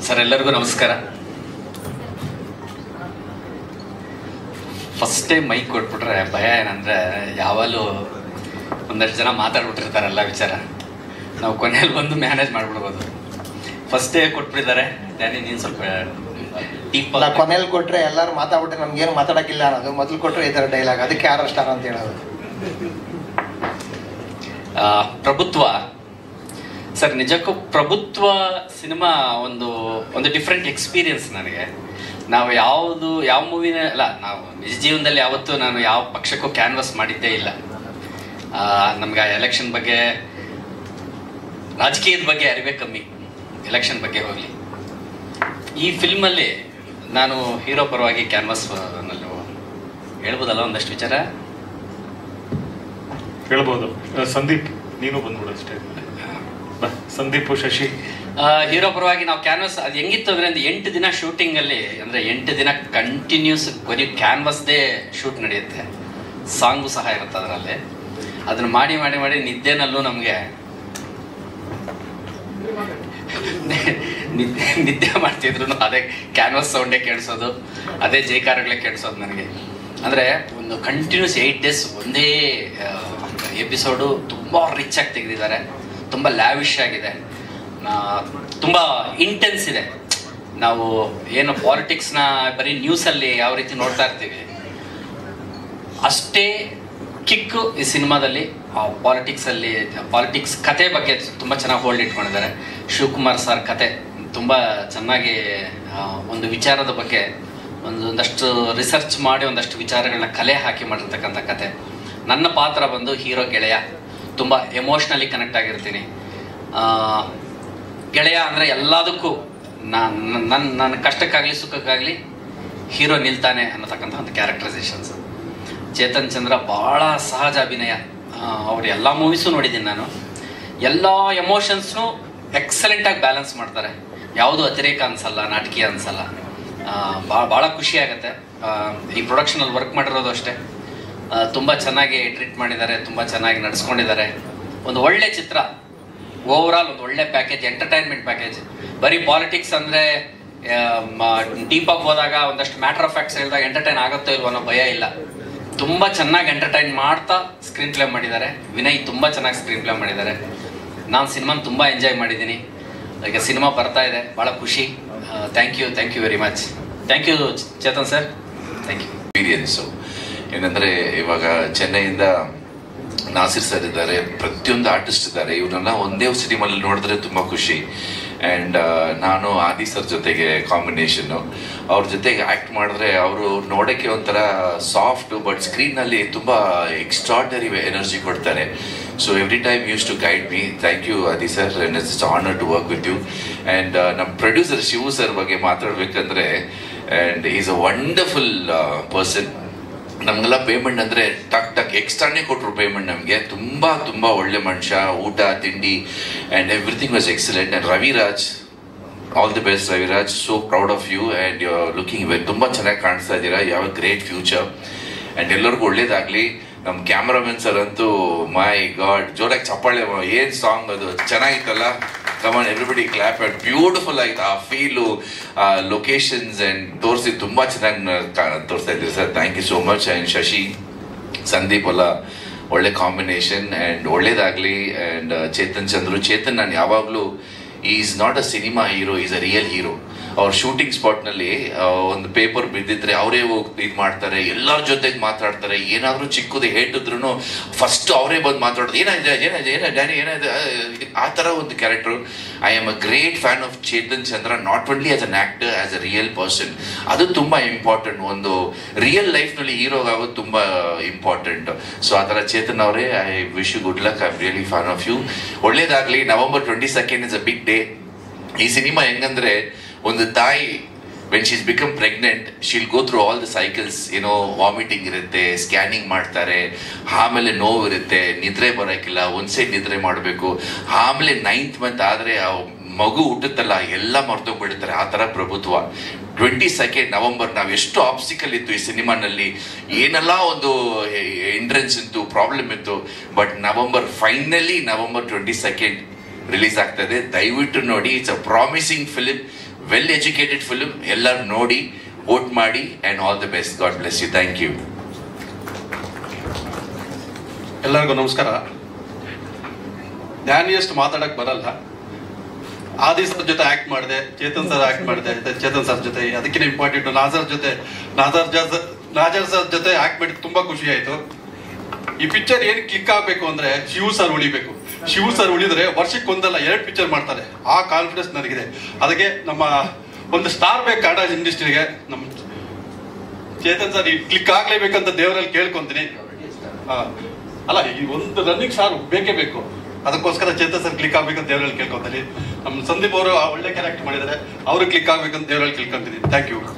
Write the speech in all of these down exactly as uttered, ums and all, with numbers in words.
Sir ಎಲ್ಲರಿಗೂ ನಮಸ್ಕಾರ. First time mic ಕೊಟ್ಬಿಟ್ರೆ ಭಯ ಏನಂದರೆ ಯಾವಾಗಲೂ ಒಂದಷ್ಟು ಜನ ಮಾತಾಡ್ಬಿಟ್ಟಿರ್ತಾರೆ ಎಲ್ಲ ವಿಚಾರ, ನಾವು ಕೊನೆಯಲ್ಲಿ ಬಂದು ಮ್ಯಾನೇಜ್ ಮಾಡಿಬಿಡ್ಬೋದು. ಫಸ್ಟೇ ಕೊಟ್ಬಿಟ್ಟಿದ್ದಾರೆ, ಡ್ಯಾನಿ ನೀನು ಸ್ವಲ್ಪ ಟೀಪ್ ಅಲ್ಲ, ಕೊನೆಯಲ್ಲಿ ಕೊಟ್ಟರೆ ಎಲ್ಲರೂ ಮಾತಾಡ್ಬಿಟ್ರೆ ನಮ್ಗೇನು ಮಾತಾಡೋಕ್ಕಿಲ್ಲ ಅನ್ನೋದು, ಮೊದಲು ಕೊಟ್ಟರೆ ಈ ಥರ ಡೈಲಾಗ್, ಅದಕ್ಕೆ ಯಾರು ಸ್ಟಾರ್ ಅಂತ ಹೇಳೋದು. ಪ್ರಭುತ್ವ ಸರ್, ನಿಜಕ್ಕೂ ಪ್ರಭುತ್ವ ಸಿನಿಮಾ ಒಂದು ಒಂದು ಡಿಫ್ರೆಂಟ್ ಎಕ್ಸ್ಪೀರಿಯನ್ಸ್ ನನಗೆ. ನಾವು ಯಾವುದು ಯಾವ ಮೂವಿನ ಅಲ್ಲ, ನಾವು ನಿಜ ಜೀವನದಲ್ಲಿ ಯಾವತ್ತೂ ನಾನು ಯಾವ ಪಕ್ಷಕ್ಕೂ ಕ್ಯಾನ್ವಸ್ ಮಾಡಿದ್ದೇ ಇಲ್ಲ. ನಮ್ಗೆ ಎಲೆಕ್ಷನ್ ಬಗ್ಗೆ, ರಾಜಕೀಯದ ಬಗ್ಗೆ ಅರಿವೇ ಕಮ್ಮಿ, ಎಲೆಕ್ಷನ್ ಬಗ್ಗೆ ಹೋಗಲಿ. ಈ ಫಿಲ್ಮಲ್ಲಿ ನಾನು ಹೀರೋ ಪರವಾಗಿ ಕ್ಯಾನ್ವಸ್ ನಲ್ಲೂ ಹೇಳ್ಬೋದಲ್ಲ ಒಂದಷ್ಟು ವಿಚಾರ ಹೇಳ್ಬೋದು. ಸಂದೀಪ್ ನೀನು ಬಂದ್ಬಿಡು ಅಷ್ಟೇ. ಸಂದೀಪ್ ಶಶಿ ಹೀರೋ ಪರವಾಗಿ ನಾವು ಕ್ಯಾನ್ವಸ್ ಅದು ಹೆಂಗಿತ್ತು ಅಂದರೆ, ಒಂದು ಎಂಟು ದಿನ ಶೂಟಿಂಗಲ್ಲಿ, ಅಂದರೆ ಎಂಟು ದಿನ ಕಂಟಿನ್ಯೂಸ್ ಬರೀ ಕ್ಯಾನ್ವಸ್ದೇ ಶೂಟ್ ನಡೆಯುತ್ತೆ. ಸಾಂಗು ಸಹ ಇರುತ್ತೆ ಅದರಲ್ಲಿ. ಅದನ್ನು ಮಾಡಿ ಮಾಡಿ ಮಾಡಿ ನಿದ್ದೆನಲ್ಲೂ ನಮಗೆ ನಿದ್ದೆ ನಿದ್ದೆ ಮಾಡ್ತಿದ್ರು ಅದೇ ಕ್ಯಾನ್ವಸ್ ಸೌಂಡೇ ಕೇಳಿಸೋದು, ಅದೇ ಜೈಕಾರಗಳೇ ಕೇಳಿಸೋದು ನನಗೆ. ಅಂದರೆ ಒಂದು ಕಂಟಿನ್ಯೂಸ್ ಏಯ್ಟ್ ಡೇಸ್ ಒಂದೇ ಎಪಿಸೋಡು ತುಂಬ ರಿಚ್ ಆಗಿ ತೆಗೆದಿದ್ದಾರೆ, ತುಂಬ ಲ್ಯಾವಿಶ್ ಆಗಿದೆ, ತುಂಬ ಇಂಟೆನ್ಸ್ ಇದೆ. ನಾವು ಏನು ಪಾಲಿಟಿಕ್ಸ್ನ ಬರೀ ನ್ಯೂಸಲ್ಲಿ ಯಾವ ರೀತಿ ನೋಡ್ತಾ ಇರ್ತೀವಿ, ಅಷ್ಟೇ ಕಿಕ್ಕು ಈ ಸಿನಿಮಾದಲ್ಲಿ ಪಾಲಿಟಿಕ್ಸಲ್ಲಿ. ಪಾಲಿಟಿಕ್ಸ್ ಕತೆ ಬಗ್ಗೆ ತುಂಬ ಚೆನ್ನಾಗಿ ಹೋಲ್ಡ್ ಇಟ್ಕೊಂಡಿದ್ದಾರೆ. ಶಿವಕುಮಾರ್ ಸರ್ ಕತೆ ತುಂಬ ಚೆನ್ನಾಗಿ, ಒಂದು ವಿಚಾರದ ಬಗ್ಗೆ ಒಂದು ಒಂದಷ್ಟು ರಿಸರ್ಚ್ ಮಾಡಿ ಒಂದಷ್ಟು ವಿಚಾರಗಳನ್ನ ಕಲೆ ಹಾಕಿ ಮಾಡಿರ್ತಕ್ಕಂಥ ಕತೆ. ನನ್ನ ಪಾತ್ರ ಬಂದು ಹೀರೋ ಗೆಳೆಯ, ತುಂಬ ಎಮೋಷ್ನಲಿ ಕನೆಕ್ಟ್ ಆಗಿರ್ತೀನಿ. ಗೆಳೆಯ ಅಂದರೆ ಎಲ್ಲದಕ್ಕೂ ನಾನು ನನ್ನ ನನ್ನ ಕಷ್ಟಕ್ಕಾಗಲಿ ಸುಖಕ್ಕಾಗಲಿ ಹೀರೋ ನಿಲ್ತಾನೆ ಅನ್ನತಕ್ಕಂಥ ಒಂದು ಕ್ಯಾರೆಕ್ಟರೈಸೇಷನ್ಸ್. ಚೇತನ್ ಚಂದ್ರ ಭಾಳ ಸಹಜ ಅಭಿನಯ. ಅವ್ರು ಎಲ್ಲ ಮೂವೀಸು ನೋಡಿದ್ದೀನಿ ನಾನು. ಎಲ್ಲ ಎಮೋಷನ್ಸ್ನು ಎಕ್ಸಲೆಂಟಾಗಿ ಬ್ಯಾಲೆನ್ಸ್ ಮಾಡ್ತಾರೆ, ಯಾವುದೂ ಅತಿರೇಕ ಅನಿಸಲ್ಲ, ನಾಟಕೀಯ ಅನಿಸಲ್ಲ. ಭಾಳ ಭಾಳ ಖುಷಿ ಆಗುತ್ತೆ. ಈ ಪ್ರೊಡಕ್ಷನಲ್ಲಿ ವರ್ಕ್ ಮಾಡಿರೋದು ಅಷ್ಟೇ, ತುಂಬ ಚೆನ್ನಾಗಿ ಟ್ರೀಟ್ ಮಾಡಿದ್ದಾರೆ, ತುಂಬ ಚೆನ್ನಾಗಿ ನಡೆಸ್ಕೊಂಡಿದ್ದಾರೆ. ಒಂದು ಒಳ್ಳೆ ಚಿತ್ರ, ಓವರಾಲ್ ಒಂದು ಒಳ್ಳೆ ಪ್ಯಾಕೇಜ್, ಎಂಟರ್ಟೈನ್ಮೆಂಟ್ ಪ್ಯಾಕೇಜ್. ಬರೀ ಪಾಲಿಟಿಕ್ಸ್ ಅಂದರೆ ಡೀಪಾಗಿ ಹೋದಾಗ ಒಂದಷ್ಟು ಮ್ಯಾಟರ್ ಆಫ್ ಫ್ಯಾಕ್ಟ್ಸ್ ಹೇಳಿದಾಗ ಎಂಟರ್ಟೈನ್ ಆಗುತ್ತೋ ಇಲ್ವೋ ಅನ್ನೋ ಭಯ ಇಲ್ಲ. ತುಂಬ ಚೆನ್ನಾಗಿ ಎಂಟರ್ಟೈನ್ ಮಾಡ್ತಾ ಸ್ಕ್ರೀನ್ ಪ್ಲೇ ಮಾಡಿದ್ದಾರೆ. ವಿನಯ್ ತುಂಬ ಚೆನ್ನಾಗಿ ಸ್ಕ್ರೀನ್ ಪ್ಲೇ ಮಾಡಿದ್ದಾರೆ. ನಾನು ಸಿನಿಮಾನ ತುಂಬ ಎಂಜಾಯ್ ಮಾಡಿದ್ದೀನಿ. ಈಗ ಸಿನಿಮಾ ಬರ್ತಾ ಇದೆ, ಭಾಳ ಖುಷಿ. Thank you thank you very much. Thank you Chetan sir, thank you. Experience ಏನಂದರೆ, ಇವಾಗ ಚೆನ್ನೈಯಿಂದ ನಾಸಿರ್ ಸರ್ ಇದ್ದಾರೆ, ಪ್ರತಿಯೊಂದು ಆರ್ಟಿಸ್ಟ್ ಇದ್ದಾರೆ. ಇವ್ರನ್ನ ಒಂದೇ ಸಿನಿಮಾದಲ್ಲಿ ನೋಡಿದ್ರೆ ತುಂಬ ಖುಷಿ. ಆ್ಯಂಡ್ ನಾನು ಆದಿ ಸರ್ ಜೊತೆಗೆ ಕಾಂಬಿನೇಷನ್ನು, ಅವ್ರ ಜೊತೆಗೆ ಆ್ಯಕ್ಟ್ ಮಾಡಿದ್ರೆ ಅವರು ನೋಡೋಕ್ಕೆ ಒಂಥರ ಸಾಫ್ಟು, ಬಟ್ ಸ್ಕ್ರೀನಲ್ಲಿ ತುಂಬ ಎಕ್ಸ್ಟ್ರಾರ್ಡನರಿ ಎನರ್ಜಿ ಕೊಡ್ತಾರೆ. So every time use to guide me. Thank you Adi sir, and it's it's honour to work with you. And ನಮ್ಮ ಪ್ರೊಡ್ಯೂಸರ್ ಶಿವು ಸರ್ ಬಗ್ಗೆ ಮಾತಾಡಬೇಕಂದ್ರೆ, and is a wonderful person. ನಮಗೆಲ್ಲ ಪೇಮೆಂಟ್ ಅಂದರೆ ಟಕ್ ಟಕ್ ಎಕ್ಸ್ಟ್ರಾನೇ ಕೊಟ್ಟರು ಪೇಮೆಂಟ್ ನಮಗೆ. ತುಂಬ ತುಂಬ ಒಳ್ಳೆ ಮನುಷ್ಯ, ಊಟ ತಿಂಡಿ and everything was excellent. And Raviraj, all the best Raviraj, so proud of you. And you are looking very, ತುಂಬ ಚೆನ್ನಾಗಿ ಕಾಣಿಸ್ತಾ ಇದ್ದೀರಾ. ಯಾವ ಗ್ರೇಟ್ ಫ್ಯೂಚರ್. ಆ್ಯಂಡ್ ಎಲ್ಲರಿಗೂ ಒಳ್ಳೇದಾಗಲಿ. ನಮ್ಮ ಕ್ಯಾಮ್ರಾಮನ್ ಸರ್ ಅಂತೂ ಮೈ ಗಾಡ್, ಜೋರಾಗಿ ಚಪ್ಪಾಳೆ, ಏನು ಸಾಂಗ್ ಅದು ಚೆನ್ನಾಗಿತ್ತಲ್ಲ. Come on everybody clap. And beautiful ಆಯ್ತು ಆ ಫೀಲು, ಆ ಲೊಕೇಶನ್ಸ್ ಆ್ಯಂಡ್ ತೋರಿಸಿ ತುಂಬ ಚೆನ್ನಾಗಿ ತೋರಿಸ್ತಾ ಇದ್ದೀರಿ sir. Thank you so much. And Shashi, Sandeep ಎಲ್ಲ ಒಳ್ಳೆ ಕಾಂಬಿನೇಷನ್. ಆ್ಯಂಡ್ ಒಳ್ಳೇದಾಗಲಿ. ಆ್ಯಂಡ್ ಚೇತನ್ ಚಂದ್ರು, ಚೇತನ್ ನಾನು ಯಾವಾಗಲೂ is not a cinema hero, is a real hero. ಅವ್ರ ಶೂಟಿಂಗ್ ಸ್ಪಾಟ್ನಲ್ಲಿ ಒಂದು ಪೇಪರ್ ಬಿದ್ದಿದ್ರೆ ಅವರೇ ಹೋಗಿ ಇದು ಮಾಡ್ತಾರೆ, ಎಲ್ಲರ ಜೊತೆಗೆ ಮಾತಾಡ್ತಾರೆ. ಏನಾದರೂ ಚಿಕ್ಕದು ಹೇಟಿದ್ರು ಫಸ್ಟ್ ಅವರೇ ಬಂದು ಮಾತಾಡೋದು, ಏನಾಗಿದೆ ಏನಾಗಿದೆ ಏನ ಡ್ಯಾನಿ ಏನಾಗಿದೆ, ಆ ಥರ ಒಂದು character. I am a great fan of Chetan Chandra, not only as an actor, as a real person. ಅದು ತುಂಬ ಇಂಪಾರ್ಟೆಂಟ್. ಒಂದು ರಿಯಲ್ ಲೈಫ್ನಲ್ಲಿ ಹೀರೋಗೆ ಆಗೋದು ತುಂಬ ಇಂಪಾರ್ಟೆಂಟ್. ಸೊ ಆ ಥರ ಚೇತನ್ ಅವರೇ, I wish you good luck. I am really fan of you. ಒಳ್ಳೇದಾಗಲಿ. November twenty second is a big day. ಈ ಸಿನಿಮಾ ಹೆಂಗಂದ್ರೆ, ಒಂದು ತಾಯಿ when she's become pregnant, she'll go through all the cycles. ಏನೋ vomiting ಇರುತ್ತೆ, ಸ್ಕ್ಯಾನಿಂಗ್ ಮಾಡ್ತಾರೆ, ಆಮೇಲೆ ನೋವು ಇರುತ್ತೆ, ನಿದ್ರೆ ಬರೋಕ್ಕಿಲ್ಲ, ಒಂದು ಸೈಡ್ ನಿದ್ರೆ ಮಾಡಬೇಕು, ಆಮೇಲೆ ನೈನ್ತ್ ಮಂತ್ ಆದರೆ ಮಗು ಹುಟ್ಟುತ್ತಲ್ಲ ಎಲ್ಲ ಮರ್ತೋಗ್ಬಿಡ್ತಾರೆ. ಆ ಥರ ಪ್ರಭುತ್ವ. ಟ್ವೆಂಟಿ ಸೆಕೆಂಡ್ ನವಂಬರ್ ನಾವು ಎಷ್ಟು ಆಬ್ಸ್ಟಿಕಲ್ ಇತ್ತು ಈ ಸಿನಿಮಾನಲ್ಲಿ, ಏನೆಲ್ಲ ಒಂದು ಎಂಟ್ರೆನ್ಸ್ ಇತ್ತು, ಪ್ರಾಬ್ಲಮ್ ಇತ್ತು. But November finally November twenty second release ಆಗ್ತಾ ಇದೆ. ದಯವಿಟ್ಟು ನೋಡಿ. It's a promising film, well educated film. ಎಲ್ಲರೂ ನೋಡಿ, ವೋಟ್ ಮಾಡಿ, and all the best. God bless you. Thank you. ಎಲ್ಲರಿಗೂ ನಮಸ್ಕಾರ. ಡ್ಯಾನಿಯಸ್ಟ್ ಮಾತಾಡಕ್ ಬರಲ್ಲ. ಆದಿ ಸರ್ ಜೊತೆ ಆಕ್ಟ್ ಮಾಡಿದೆ, ಚೇತನ್ ಸರ್ ಆಕ್ಟ್ ಮಾಡಿದೆ, ಚೇತನ್ ಸರ್ ಜೊತೆ ಅದಕ್ಕಿಂತ ಇಂಪಾರ್ಟೆಂಟ್ ನಾಜರ್ ಜೊತೆ ನಾಜರ್ ಜಸ್ ನಾಜರ್ ಸರ್ ಜೊತೆ ಆಕ್ಟ್ ಮಾಡಿ ತುಂಬಾ ಖುಷಿ ಆಯ್ತು. ಈ ಪಿಕ್ಚರ್ ಏನ್ ಕ್ಲಿಕ್ ಆಗ್ಬೇಕು ಅಂದ್ರೆ ಶಿವ್ ಸರ್ ಉಳಿಬೇಕು. ಶಿವ್ ಸರ್ ಉಳಿದ್ರೆ ವರ್ಷಕ್ಕೆ ಒಂದಲ್ಲ ಎರಡು ಪಿಕ್ಚರ್ ಮಾಡ್ತಾರೆ. ಆ ಕಾನ್ಫಿಡೆನ್ಸ್ ನನಗಿದೆ. ಅದಕ್ಕೆ ನಮ್ಮ ಒಂದು ಸ್ಟಾರ್ ಬೇಕು ಕನ್ನಡ ಇಂಡಸ್ಟ್ರಿಗೆ. ನಮ್ಮ ಚೇತನ್ ಸರ್ ಈ ಕ್ಲಿಕ್ ಆಗ್ಲೇಬೇಕಂತ ದೇವರಲ್ಲಿ ಕೇಳ್ಕೊಂತೀನಿ. ಅಲ್ಲ, ಈ ಒಂದು ರನ್ನಿಂಗ್ ಸ್ಟಾರ್ ಬೇಕೇ ಬೇಕು. ಅದಕ್ಕೋಸ್ಕರ ಚೇತನ್ ಸರ್ ಕ್ಲಿಕ್ ಆಗ್ಬೇಕಂತ ದೇವರಲ್ಲಿ ಕೇಳ್ಕೊಂತೀನಿ. ನಮ್ಮ ಸಂದೀಪ್ ಅವರು ಒಳ್ಳೆ ಕ್ಯಾರೆಕ್ಟರ್ ಮಾಡಿದ್ದಾರೆ, ಅವರು ಕ್ಲಿಕ್ ಆಗ್ಬೇಕಂತ ದೇವರಲ್ಲಿ ಕೇಳ್ಕೊಂತೀನಿ. Thank you.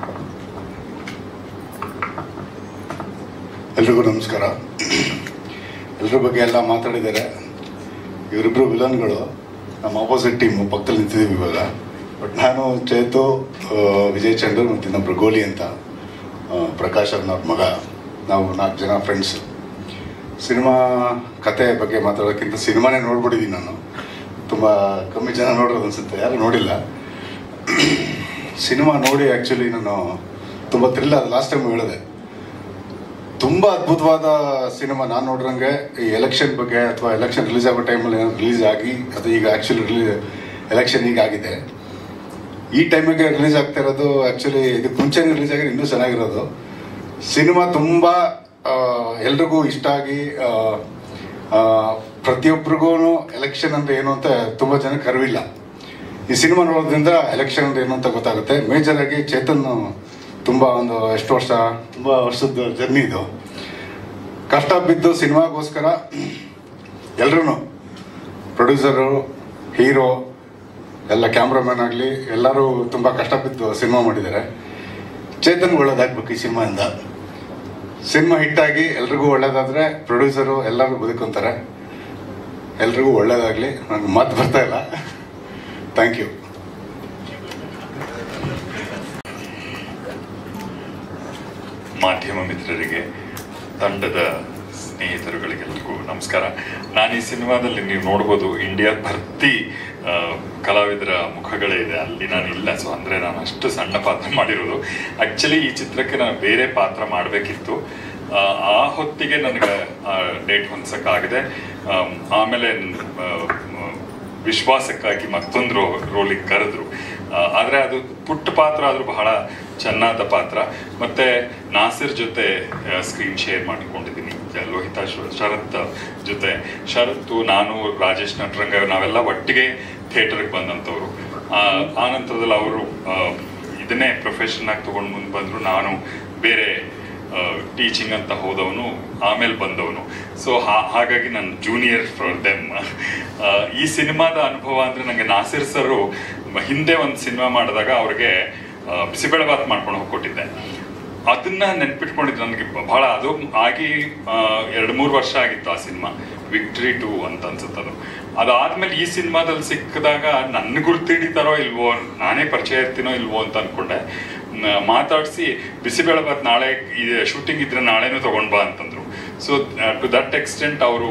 ಎಲ್ರಿಗೂ ನಮಸ್ಕಾರ. ಎಲ್ರ ಬಗ್ಗೆ ಎಲ್ಲ ಮಾತಾಡಿದ್ದಾರೆ. ಇವರಿಬ್ರು ವಿಲನ್ಗಳು, ನಮ್ಮ ಆಪೋಸಿಟ್ ಟೀಮು ಪಕ್ಕದಲ್ಲಿ ನಿಂತಿದ್ದೀವಿ ಇವಾಗ. ಬಟ್ ನಾನು ಚೇತು, ವಿಜಯ್ ಚಂದ್ರ ಮತ್ತು ಇನ್ನೊಬ್ರು ಗೋಲಿ ಅಂತ, ಪ್ರಕಾಶ್ ಅವ್ರನ್ನವ್ರ ಮಗ, ನಾವು ನಾಲ್ಕು ಜನ ಫ್ರೆಂಡ್ಸು. ಸಿನಿಮಾ ಕತೆ ಬಗ್ಗೆ ಮಾತಾಡೋಕ್ಕಿಂತ ಸಿನಿಮಾನೇ ನೋಡ್ಬಿಟ್ಟಿದ್ದೀನಿ ನಾನು. ತುಂಬ ಕಮ್ಮಿ ಜನ ನೋಡೋದು ಅನಿಸುತ್ತೆ, ಯಾರು ನೋಡಿಲ್ಲ. ಸಿನಿಮಾ ನೋಡಿ ಆ್ಯಕ್ಚುಲಿ ನಾನು ತುಂಬ ಥ್ರಿಲ್ ಆದ. ಲಾಸ್ಟ್ ಟೈಮ್ ಹೇಳಿದೆ, ತುಂಬ ಅದ್ಭುತವಾದ ಸಿನಿಮಾ. ನಾನು ನೋಡ್ರಂಗೆ ಈ ಎಲೆಕ್ಷನ್ ಬಗ್ಗೆ ಅಥವಾ ಎಲೆಕ್ಷನ್ ರಿಲೀಸ್ ಆಗೋ ಟೈಮಲ್ಲಿ ಏನೋ ರಿಲೀಸ್ ಆಗಿ ಅದು ಈಗ ಆ್ಯಕ್ಚುಲಿ ರಿಲೀಸ್ ಎಲೆಕ್ಷನ್ ಈಗ ಆಗಿದೆ. ಈ ಟೈಮಿಗೆ ರಿಲೀಸ್ ಆಗ್ತಾ ಇರೋದು ಆ್ಯಕ್ಚುಲಿ ಇದಕ್ಕೆ ಮುಂಚೆನೇ ರಿಲೀಸ್ ಆಗಿ ಇನ್ನೂ ಚೆನ್ನಾಗಿರೋದು. ಸಿನಿಮಾ ತುಂಬ ಎಲ್ರಿಗೂ ಇಷ್ಟ ಆಗಿ ಪ್ರತಿಯೊಬ್ಬರಿಗೂ ಎಲೆಕ್ಷನ್ ಅಂದರೆ ಏನು ಅಂತ ತುಂಬ ಜನಕ್ಕೆ ಅರಿವಿಲ್ಲ. ಈ ಸಿನಿಮಾ ನೋಡೋದ್ರಿಂದ ಎಲೆಕ್ಷನ್ ಅಂದರೆ ಏನು ಅಂತ ಗೊತ್ತಾಗುತ್ತೆ. ಮೇಜರಾಗಿ ಚೇತನ್ ತುಂಬ ಒಂದು ಎಷ್ಟು ವರ್ಷ ತುಂಬ ವರ್ಷದ ಜರ್ನಿ ಇದು. ಕಷ್ಟ ಬಿದ್ದು ಸಿನಿಮಾಗೋಸ್ಕರ ಎಲ್ಲರೂ, ಪ್ರೊಡ್ಯೂಸರು, ಹೀರೋ, ಎಲ್ಲ ಕ್ಯಾಮ್ರಾಮನ್ ಆಗಲಿ ಎಲ್ಲರೂ ತುಂಬ ಕಷ್ಟ ಬಿದ್ದು ಸಿನಿಮಾ ಮಾಡಿದ್ದಾರೆ. ಚೇತನ್ಗೆ ಒಳ್ಳೇದಾಗಬೇಕು ಈ ಸಿನಿಮಾಯಿಂದ. ಸಿನಿಮಾ ಹಿಟ್ಟಾಗಿ ಎಲ್ರಿಗೂ ಒಳ್ಳೇದಾದರೆ ಪ್ರೊಡ್ಯೂಸರು ಎಲ್ಲರೂ ಬದುಕೊಂತಾರೆ. ಎಲ್ರಿಗೂ ಒಳ್ಳೇದಾಗಲಿ. ನನಗೆ ಮಾತು ಬರ್ತಾ ಇಲ್ಲ. Thank you. ಮಾಧ್ಯಮ ಮಿತ್ರರಿಗೆ, ತಂಡದ ಸ್ನೇಹಿತರುಗಳಿಗೆಲ್ಲರಿಗೂ ನಮಸ್ಕಾರ. ನಾನು ಈ ಸಿನಿಮಾದಲ್ಲಿ ನೀವು ನೋಡ್ಬೋದು, ಇಂಡಿಯಾ ಭರ್ತಿ ಕಲಾವಿದರ ಮುಖಗಳೇ ಇದೆ. ಅಲ್ಲಿ ನಾನು ಇಲ್ಲ. ಸೊ ಅಂದರೆ ನಾನು ಅಷ್ಟು ಸಣ್ಣ ಪಾತ್ರ ಮಾಡಿರೋದು. ಆ್ಯಕ್ಚುಲಿ ಈ ಚಿತ್ರಕ್ಕೆ ನಾನು ಬೇರೆ ಪಾತ್ರ ಮಾಡಬೇಕಿತ್ತು. ಆ ಹೊತ್ತಿಗೆ ನನಗೆ ಡೇಟ್ ಹೊಂದ್ಸೋಕ್ಕಾಗಿದೆ. ಆಮೇಲೆ ವಿಶ್ವಾಸಕ್ಕಾಗಿ ಮತ್ತೊಂದು ರೋ ರೋಲಿಗೆ ಕರೆದ್ರು. ಆದರೆ ಅದು ಪುಟ್ಟ ಪಾತ್ರ ಆದರೂ ಬಹಳ ಚೆನ್ನಾದ ಪಾತ್ರ. ಮತ್ತು ನಾಸಿರ್ ಜೊತೆ ಸ್ಕ್ರೀನ್ ಶೇರ್ ಮಾಡಿಕೊಂಡಿದ್ದೀನಿ, ಲೋಹಿತ ಶರತ್ ಜೊತೆ. ಶರತ್ತು, ನಾನು, ರಾಜೇಶ್ ನಟರಂಗ ನಾವೆಲ್ಲ ಒಟ್ಟಿಗೆ ಥಿಯೇಟರ್ಗೆ ಬಂದಂಥವ್ರು. ಆ ನಂತರದಲ್ಲಿ ಅವರು ಇದನ್ನೇ ಪ್ರೊಫೆಷನ್ ಆಗಿ ತೊಗೊಂಡು ಮುಂದೆ ಬಂದರು. ನಾನು ಬೇರೆ ಟೀಚಿಂಗ್ ಅಂತ ಹೋದವನು, ಆಮೇಲೆ ಬಂದವನು. ಸೊ ಹಾಗಾಗಿ ನಾನು ಜೂನಿಯರ್ ಫಾರ್ ದೆಮ್. ಈ ಸಿನಿಮಾದ ಅನುಭವ ಅಂದರೆ ನನಗೆ ನಾಸಿರ್ ಸರು ಹಿಂದೆ ಒಂದು ಸಿನಿಮಾ ಮಾಡಿದಾಗ ಅವ್ರಿಗೆ ಬಿಸಿಬೇಳೆಬಾತ್ ಮಾಡ್ಕೊಂಡು ಹೋಗ್ಕೊಟ್ಟಿದ್ದೆ. ಅದನ್ನ ನೆನ್ಪಿಟ್ಕೊಂಡಿದ್ದು ನನಗೆ ಬಹಳ. ಅದು ಆಗಿ ಎರಡು ಮೂರು ವರ್ಷ ಆಗಿತ್ತು ಆ ಸಿನಿಮಾ, ವಿಕ್ಟ್ರಿ ಟು ಅಂತ ಅನ್ಸುತ್ತದು. ಅದಾದ್ಮೇಲೆ ಈ ಸಿನಿಮಾದಲ್ಲಿ ಸಿಕ್ಕಿದಾಗ ನನ್ನ ಗುರ್ತಿಡಿತಾರೋ ಇಲ್ವೋ, ನಾನೇ ಪರಿಚಯ ಇರ್ತೀನೋ ಇಲ್ವೋ ಅಂತ ಅನ್ಕೊಂಡೆ. ಮಾತಾಡಿಸಿ ಬಿಸಿಬೇಳೆಬಾತ್ ನಾಳೆ ಶೂಟಿಂಗ್ ಇದ್ರೆ ನಾಳೆನೂ ತಗೊಂಡ್ ಬಾ ಅಂತಂದ್ರು. ಸೊ ಟು ದಟ್ ಎಕ್ಸ್ಟೆಂಟ್ ಅವರು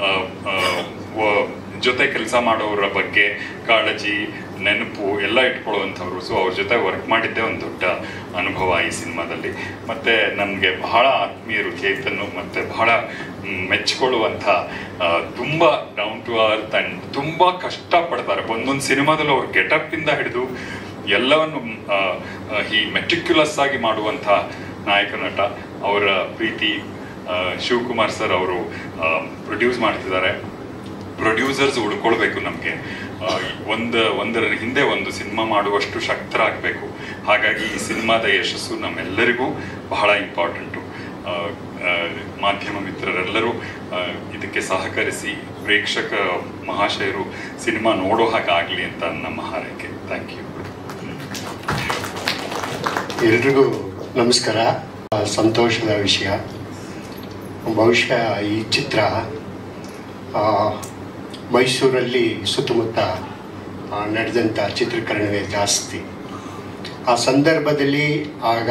ಜೊತೆ ಕೆಲಸ ಮಾಡೋರ ಬಗ್ಗೆ ಕಾಳಜಿ, ನೆನಪು ಎಲ್ಲ ಇಟ್ಕೊಳ್ಳುವಂಥವ್ರು. ಸೊ ಅವ್ರ ಜೊತೆ ವರ್ಕ್ ಮಾಡಿದ್ದೇ ಒಂದು ದೊಡ್ಡ ಅನುಭವ ಈ ಸಿನಿಮಾದಲ್ಲಿ. ಮತ್ತು ನನಗೆ ಬಹಳ ಆತ್ಮೀಯರು ಚೇತನ್ನು, ಮತ್ತು ಬಹಳ ಮೆಚ್ಚಿಕೊಳ್ಳುವಂಥ, ತುಂಬ ಡೌನ್ ಟು ಅರ್ತ್ ಆ್ಯಂಡ್ ತುಂಬ ಕಷ್ಟಪಡ್ತಾರೆ. ಒಂದೊಂದು ಸಿನಿಮಾದಲ್ಲೂ ಅವ್ರ ಗೆಟಪ್ಪಿಂದ ಹಿಡಿದು ಎಲ್ಲವನ್ನು ಈ ಮೆಟಿಕ್ಯುಲಸ್ ಆಗಿ ಮಾಡುವಂಥ ನಾಯಕ ನಟ. ಅವರ ಪ್ರೀತಿ ಶಿವಕುಮಾರ್ ಸರ್ ಅವರು ಪ್ರೊಡ್ಯೂಸ್ ಮಾಡ್ತಿದ್ದಾರೆ. ಪ್ರೊಡ್ಯೂಸರ್ಸ್ ಉಳ್ಕೊಳ್ಬೇಕು. ನಮಗೆ ಒಂದು ಒಂದರ ಹಿಂದೆ ಒಂದು ಸಿನಿಮಾ ಮಾಡುವಷ್ಟು ಶಕ್ತರಾಗಬೇಕು. ಹಾಗಾಗಿ ಈ ಸಿನಿಮಾದ ಯಶಸ್ಸು ನಮ್ಮೆಲ್ಲರಿಗೂ ಬಹಳ ಇಂಪಾರ್ಟೆಂಟು. ಮಾಧ್ಯಮ ಮಿತ್ರರೆಲ್ಲರೂ ಇದಕ್ಕೆ ಸಹಕರಿಸಿ ಪ್ರೇಕ್ಷಕ ಮಹಾಶಯರು ಸಿನಿಮಾ ನೋಡೋ ಹಾಗಾಗಲಿ ಅಂತ ನಮ್ಮ ಹಾರೈಕೆ. Thank you. ಎಲ್ರಿಗೂ ನಮಸ್ಕಾರ. ಸಂತೋಷದ ವಿಷಯ, ಬಹುಶಃ ಈ ಚಿತ್ರ ಮೈಸೂರಲ್ಲಿ ಸುತ್ತಮುತ್ತ ನಡೆದಂಥ ಚಿತ್ರೀಕರಣವೇ ಜಾಸ್ತಿ. ಆ ಸಂದರ್ಭದಲ್ಲಿ ಆಗ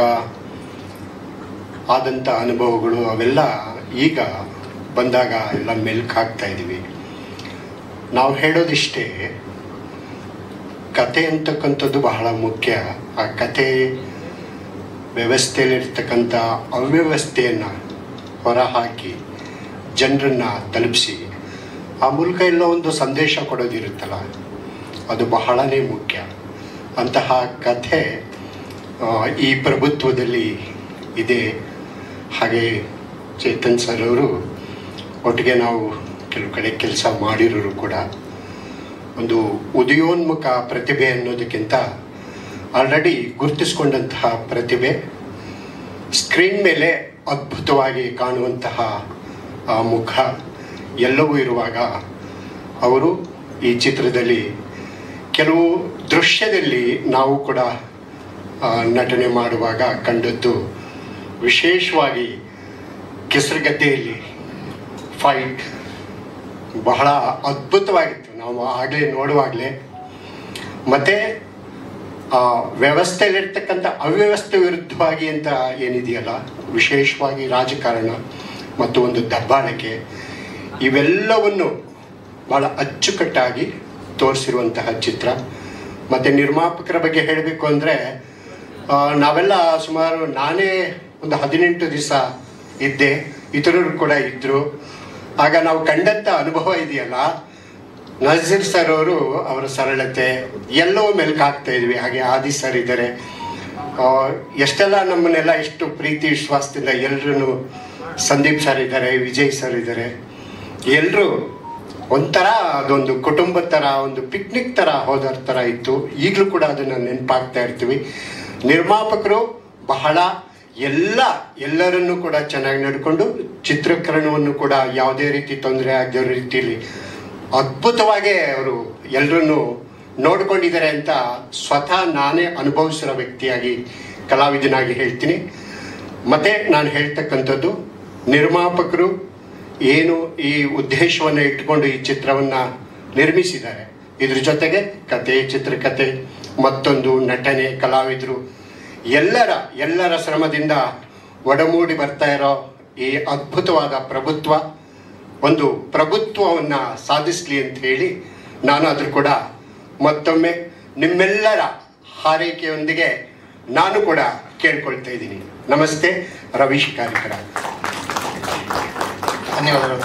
ಆದಂಥ ಅನುಭವಗಳು ಅವೆಲ್ಲ ಈಗ ಬಂದಾಗ ಎಲ್ಲ ಮೆಲ್ಕು ಹಾಕ್ತಾ ಇದ್ದೀವಿ. ನಾವು ಹೇಳೋದಿಷ್ಟೇ, ಕತೆ ಅಂತಕ್ಕಂಥದ್ದು ಬಹಳ ಮುಖ್ಯ. ಆ ಕತೆ ವ್ಯವಸ್ಥೆಯಲ್ಲಿರ್ತಕ್ಕಂಥ ಅವ್ಯವಸ್ಥೆಯನ್ನು ಹೊರಹಾಕಿ ಜನರನ್ನು ತಲುಪಿಸಿ ಆ ಮೂಲಕ ಎಲ್ಲ ಒಂದು ಸಂದೇಶ ಕೊಡೋದಿರುತ್ತಲ್ಲ, ಅದು ಬಹಳನೇ ಮುಖ್ಯ. ಅಂತಹ ಕಥೆ ಈ ಪ್ರಭುತ್ವದಲ್ಲಿ ಇದೆ. ಹಾಗೆ ಚೇತನ್ ಸರ್ ಅವರು ಒಟ್ಟಿಗೆ ನಾವು ಕೆಲವು ಕಡೆ ಕೆಲಸ ಮಾಡಿರೋರು ಕೂಡ ಒಂದು ಉದಯೋನ್ಮುಖ ಪ್ರತಿಭೆ ಅನ್ನೋದಕ್ಕಿಂತ ಆಲ್ರೆಡಿ ಗುರುತಿಸ್ಕೊಂಡಂತಹ ಪ್ರತಿಭೆ, ಸ್ಕ್ರೀನ್ ಮೇಲೆ ಅದ್ಭುತವಾಗಿ ಕಾಣುವಂತಹ ಆ ಮುಖ ಎಲ್ಲವೂ ಇರುವಾಗ ಅವರು ಈ ಚಿತ್ರದಲ್ಲಿ ಕೆಲವು ದೃಶ್ಯದಲ್ಲಿ ನಾವು ಕೂಡ ನಟನೆ ಮಾಡುವಾಗ ಕಂಡದ್ದು ವಿಶೇಷವಾಗಿ ಕೆಸರುಗದ್ದೆಯಲ್ಲಿ ಫೈಟ್ ಬಹಳ ಅದ್ಭುತವಾಗಿತ್ತು. ನಾವು ಆಗಲೇ ನೋಡುವಾಗಲೇ ಮತ್ತು ವ್ಯವಸ್ಥೆಯಲ್ಲಿರ್ತಕ್ಕಂಥ ಅವ್ಯವಸ್ಥೆ ವಿರುದ್ಧವಾಗಿ ಅಂತ ಏನಿದೆಯಲ್ಲ, ವಿಶೇಷವಾಗಿ ರಾಜಕಾರಣ ಮತ್ತು ಒಂದು ದಬ್ಬಾಳಿಕೆ, ಇವೆಲ್ಲವನ್ನು ಭಾಳ ಅಚ್ಚುಕಟ್ಟಾಗಿ ತೋರಿಸಿರುವಂತಹ ಚಿತ್ರ. ಮತ್ತು ನಿರ್ಮಾಪಕರ ಬಗ್ಗೆ ಹೇಳಬೇಕು ಅಂದರೆ, ನಾವೆಲ್ಲ ಸುಮಾರು ನಾನೇ ಒಂದು ಹದಿನೆಂಟು ದಿವಸ ಇದ್ದೆ, ಇತರರು ಕೂಡ ಇದ್ದರು. ಆಗ ನಾವು ಕಂಡಂಥ ಅನುಭವ ಇದೆಯಲ್ಲ, ನಜೀರ್ ಸರ್ ಅವರು ಅವರ ಸರಳತೆ ಎಲ್ಲವೂ ಮೆಲ್ಕು ಹಾಕ್ತಾ ಇದ್ವಿ. ಹಾಗೆ ಆದಿ ಸರ್ ಇದ್ದಾರೆ, ಎಷ್ಟೆಲ್ಲ ನಮ್ಮನ್ನೆಲ್ಲ ಎಷ್ಟು ಪ್ರೀತಿ ವಿಶ್ವಾಸದಿಂದ ಎಲ್ಲರೂ, ಸಂದೀಪ್ ಸರ್ ಇದ್ದಾರೆ, ವಿಜಯ್ ಸರ್ ಇದ್ದಾರೆ, ಎಲ್ಲರೂ ಒಂಥರ ಅದೊಂದು ಕುಟುಂಬದ ಥರ, ಒಂದು ಪಿಕ್ನಿಕ್ ಥರ ಹೋದರ ಥರ ಇತ್ತು. ಈಗಲೂ ಕೂಡ ಅದನ್ನು ನೆನಪಾಗ್ತಾ ಇರ್ತೀವಿ. ನಿರ್ಮಾಪಕರು ಬಹಳ ಎಲ್ಲ ಎಲ್ಲರನ್ನೂ ಕೂಡ ಚೆನ್ನಾಗಿ ನಡ್ಕೊಂಡು ಚಿತ್ರೀಕರಣವನ್ನು ಕೂಡ ಯಾವುದೇ ರೀತಿ ತೊಂದರೆ ಆಗದ ರೀತಿಯಲ್ಲಿ ಅದ್ಭುತವಾಗಿ ಅವರು ಎಲ್ಲರನ್ನೂ ನೋಡ್ಕೊಂಡಿದ್ದಾರೆ ಅಂತ ಸ್ವತಃ ನಾನೇ ಅನುಭವಿಸಿರೋ ವ್ಯಕ್ತಿಯಾಗಿ, ಕಲಾವಿದನಾಗಿ ಹೇಳ್ತೀನಿ. ಮತ್ತು ನಾನು ಹೇಳ್ತಕ್ಕಂಥದ್ದು, ನಿರ್ಮಾಪಕರು ಏನು ಈ ಉದ್ದೇಶವನ್ನು ಇಟ್ಕೊಂಡು ಈ ಚಿತ್ರವನ್ನು ನಿರ್ಮಿಸಿದ್ದಾರೆ, ಇದ್ರ ಜೊತೆಗೆ ಕತೆ, ಚಿತ್ರಕಥೆ, ಮತ್ತೊಂದು ನಟನೆ, ಕಲಾವಿದರು ಎಲ್ಲರ ಎಲ್ಲರ ಶ್ರಮದಿಂದ ಒಡಮೂಡಿ ಬರ್ತಾ ಇರೋ ಈ ಅದ್ಭುತವಾದ ಪ್ರಭುತ್ವ ಒಂದು ಪ್ರಭುತ್ವವನ್ನು ಸಾಧಿಸಲಿ ಅಂತ ಹೇಳಿ ನಾನು ಅದ್ರ ಕೂಡ ಮತ್ತೊಮ್ಮೆ ನಿಮ್ಮೆಲ್ಲರ ಹಾರೈಕೆಯೊಂದಿಗೆ ನಾನು ಕೂಡ ಕೇಳ್ಕೊಳ್ತಾ ಇದ್ದೀನಿ. ನಮಸ್ತೆ. ರವೀಶ್ ಕಾರ್ಕರ. ಧನ್ಯವಾದಗಳು.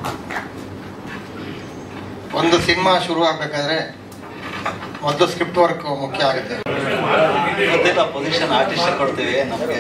ಒಂದು ಸಿನಿಮಾ ಶುರು ಆಗಬೇಕಾದ್ರೆ ಮೊದಲು ಸ್ಕ್ರಿಪ್ಟ್ ವರ್ಕ್ ಮುಖ್ಯ ಆಗುತ್ತೆ. ಇವತ್ತೆಲ್ಲ ಪೊಸಿಷನ್ ಆರ್ಟಿಸ್ಟ್ ಕೊಡ್ತೀವಿ ನಮಗೆ.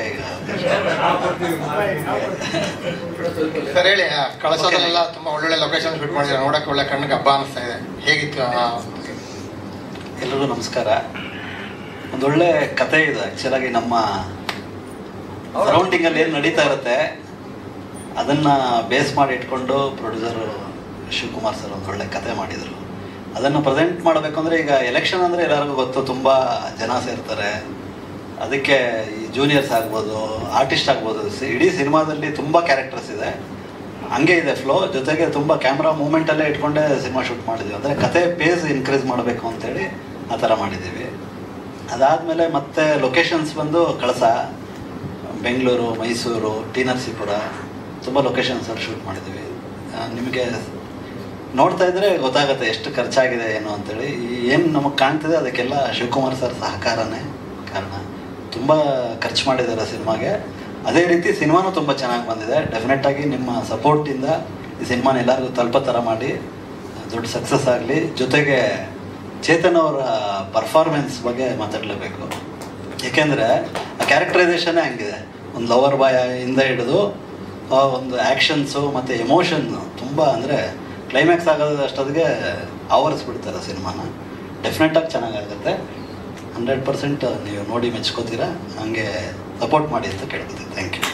ಸರ್ ಹೇಳಿ, ಕಳಸದಲ್ಲೆಲ್ಲ ತುಂಬ ಒಳ್ಳೊಳ್ಳೆ ಲೊಕೇಶನ್ ಶೂಟ್ ಮಾಡಿದ್ರೆ ನೋಡೋಕೆ ಒಳ್ಳೆ ಕಣ್ಣಿಗೆ ಹಬ್ಬ ಅನಿಸ್ತಾ ಇದೆ. ಹೇಗಿತ್ತು? ಎಲ್ಲರಿಗೂ ನಮಸ್ಕಾರ. ಒಂದೊಳ್ಳೆ ಕತೆ ಇದು. ಆ್ಯಕ್ಚುಲಾಗಿ ನಮ್ಮ ಸರೌಂಡಿಂಗಲ್ಲಿ ಏನು ನಡೀತಾ ಇರುತ್ತೆ ಅದನ್ನು ಬೇಸ್ ಮಾಡಿ ಇಟ್ಕೊಂಡು ಪ್ರೊಡ್ಯೂಸರು ಶಿವಕುಮಾರ್ ಸರ್ ಒಂದು ಒಳ್ಳೆ ಕತೆ ಮಾಡಿದರು. ಅದನ್ನು ಪ್ರೆಸೆಂಟ್ ಮಾಡಬೇಕು ಅಂದರೆ, ಈಗ ಎಲೆಕ್ಷನ್ ಅಂದರೆ ಎಲ್ಲರಿಗೂ ಗೊತ್ತು, ತುಂಬ ಜನ ಸೇರ್ತಾರೆ. ಅದಕ್ಕೆ ಈ ಜೂನಿಯರ್ಸ್ ಆಗ್ಬೋದು, ಆರ್ಟಿಸ್ಟ್ ಆಗ್ಬೋದು, ಇಡೀ ಸಿನಿಮಾದಲ್ಲಿ ತುಂಬ ಕ್ಯಾರೆಕ್ಟರ್ಸ್ ಇದೆ. ಹಂಗೆ ಇದೆ ಫ್ಲೋ. ಜೊತೆಗೆ ತುಂಬ ಕ್ಯಾಮ್ರಾ ಮೂಮೆಂಟಲ್ಲೇ ಇಟ್ಕೊಂಡೇ ಸಿನಿಮಾ ಶೂಟ್ ಮಾಡಿದ್ದೀವಿ. ಅಂದರೆ ಕತೆ ಪೇಸ್ ಇನ್ಕ್ರೀಸ್ ಮಾಡಬೇಕು ಅಂತೇಳಿ ಆ ಥರ ಮಾಡಿದ್ದೀವಿ. ಅದಾದಮೇಲೆ ಮತ್ತೆ ಲೊಕೇಶನ್ಸ್ ಬಂದು ಕಳಸ, ಬೆಂಗಳೂರು, ಮೈಸೂರು, ಟಿ ನರಸೀಪುರ, ತುಂಬ ಲೊಕೇಶನ್ಸಲ್ಲಿ ಶೂಟ್ ಮಾಡಿದ್ದೀವಿ. ನಿಮಗೆ ನೋಡ್ತಾ ಇದ್ರೆ ಗೊತ್ತಾಗುತ್ತೆ ಎಷ್ಟು ಖರ್ಚಾಗಿದೆ ಏನು ಅಂತೇಳಿ. ಏನು ನಮಗೆ ಕಾಣ್ತಿದೆ ಅದಕ್ಕೆಲ್ಲ ಶಿವಕುಮಾರ್ ಸರ್ ಸಹಕಾರನೇ ಕಾರಣ. ತುಂಬ ಖರ್ಚು ಮಾಡಿದ್ದಾರೆ ಸಿನಿಮಾಗೆ. ಅದೇ ರೀತಿ ಸಿನಿಮಾನೂ ತುಂಬ ಚೆನ್ನಾಗಿ ಬಂದಿದೆ. ಡೆಫಿನೆಟ್ಟಾಗಿ ನಿಮ್ಮ ಸಪೋರ್ಟಿಂದ ಈ ಸಿನಿಮಾನ ಎಲ್ಲರಿಗೂ ತಲುಪೋ ಥರ ಮಾಡಿ ದೊಡ್ಡ ಸಕ್ಸಸ್ ಆಗಲಿ. ಜೊತೆಗೆ ಚೇತನ್ ಅವರ ಪರ್ಫಾರ್ಮೆನ್ಸ್ ಬಗ್ಗೆ ಮಾತಾಡಲೇಬೇಕು. ಏಕೆಂದರೆ ಆ ಕ್ಯಾರೆಕ್ಟರೈಸೇಷನ್ನೇ ಹಂಗಿದೆ. ಒಂದು ಲವರ್ ಬಾಯ್ ಇಂದ ಹಿಡಿದು ಒಂದು ಆ್ಯಕ್ಷನ್ಸು ಮತ್ತು ಎಮೋಷನ್ನು ತುಂಬ, ಅಂದರೆ ಕ್ಲೈಮ್ಯಾಕ್ಸ್ ಆಗೋದು ಅಷ್ಟೊತ್ತಿಗೆ ಆವರಿಸ್ಬಿಡ್ತಾರೆ ಸಿನಿಮಾನ. ಡೆಫಿನೆಟಾಗಿ ಚೆನ್ನಾಗಾಗುತ್ತೆ. ಹಂಡ್ರೆಡ್ ಪರ್ಸೆಂಟ್ ನೀವು ನೋಡಿ ಮೆಚ್ಕೋತೀರಾ. ಹಂಗೆ ಸಪೋರ್ಟ್ ಮಾಡಿ ಅಂತ ಕೇಳ್ಕೊತೀವಿ. Thank you.